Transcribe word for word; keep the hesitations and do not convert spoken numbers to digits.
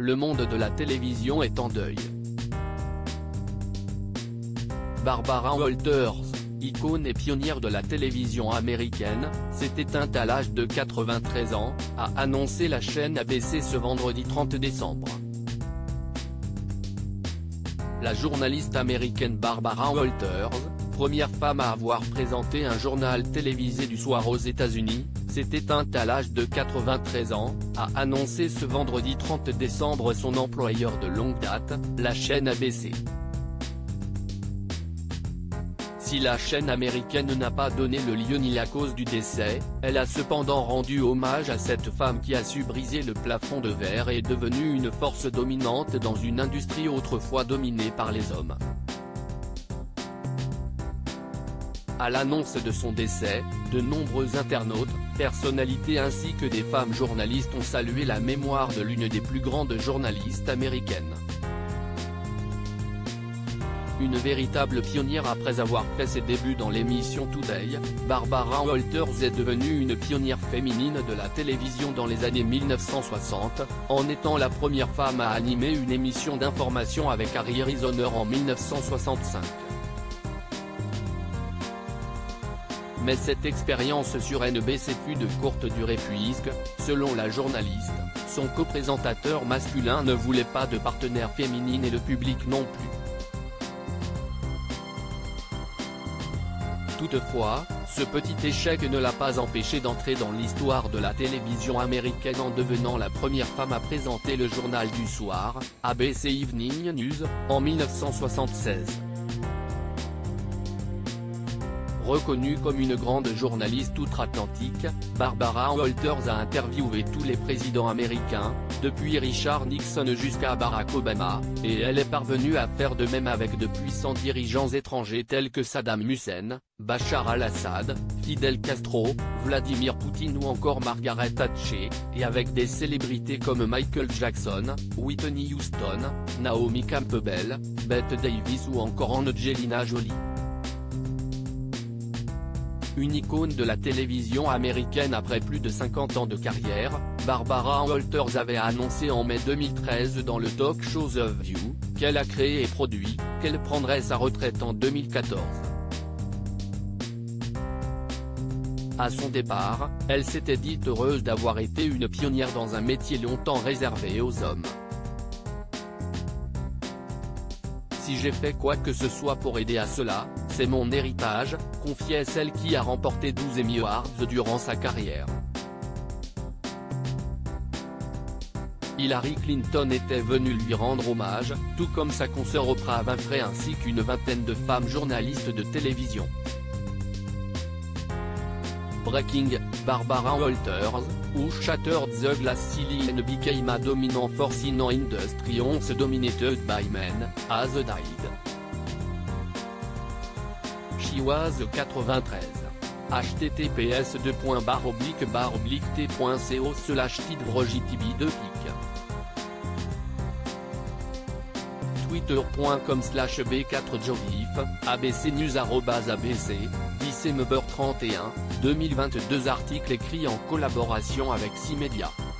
le monde de la télévision est en deuil. Barbara Walters, icône et pionnière de la télévision américaine, s'est éteinte à l'âge de quatre-vingt-treize ans, a annoncé la chaîne A B C ce vendredi trente décembre. La journaliste américaine Barbara Walters, première femme à avoir présenté un journal télévisé du soir aux États-Unis, s'est éteinte à l'âge de quatre-vingt-treize ans, a annoncé ce vendredi trente décembre son employeur de longue date, la chaîne A B C. Si la chaîne américaine n'a pas donné le lieu ni la cause du décès, elle a cependant rendu hommage à cette femme qui a su briser le plafond de verre et est devenue une force dominante dans une industrie autrefois dominée par les hommes. À l'annonce de son décès, de nombreux internautes, personnalités ainsi que des femmes journalistes ont salué la mémoire de l'une des plus grandes journalistes américaines. Une véritable pionnière après avoir fait ses débuts dans l'émission Today, Barbara Walters est devenue une pionnière féminine de la télévision dans les années mille neuf cent soixante, en étant la première femme à animer une émission d'information avec Harry Reasoner en mille neuf cent soixante-cinq. Mais cette expérience sur N B C fut de courte durée puisque, selon la journaliste, son co-présentateur masculin ne voulait pas de partenaire féminine et le public non plus. Toutefois, ce petit échec ne l'a pas empêché d'entrer dans l'histoire de la télévision américaine en devenant la première femme à présenter le journal du soir, A B C Evening News, en mille neuf cent soixante-seize. Reconnue comme une grande journaliste outre-Atlantique, Barbara Walters a interviewé tous les présidents américains, depuis Richard Nixon jusqu'à Barack Obama, et elle est parvenue à faire de même avec de puissants dirigeants étrangers tels que Saddam Hussein, Bachar al-Assad, Fidel Castro, Vladimir Poutine ou encore Margaret Thatcher, et avec des célébrités comme Michael Jackson, Whitney Houston, Naomi Campbell, Bette Davis ou encore Angelina Jolie. Une icône de la télévision américaine après plus de cinquante ans de carrière, Barbara Walters avait annoncé en mai deux mille treize dans le talk show The View, qu'elle a créé et produit, qu'elle prendrait sa retraite en deux mille quatorze. À son départ, elle s'était dite heureuse d'avoir été une pionnière dans un métier longtemps réservé aux hommes. Si j'ai fait quoi que ce soit pour aider à cela, c'est mon héritage, confiait celle qui a remporté douze Emmy Awards durant sa carrière. Hillary Clinton était venue lui rendre hommage, tout comme sa consoeur Oprah Winfrey ainsi qu'une vingtaine de femmes journalistes de télévision. Breaking, Barbara Walters, who shattered the glass ceiling and became a dominant force in an industry once dominated by men, has died. She was quatre-vingt-treize. h t t p s deux points barre oblique barre oblique t point co slash tidvrojtb deux pic. twitter point com slash b quatre jovif, abcnews arobase abc, décembre trente et un, deux mille vingt-deux. Article écrit en collaboration avec six médias.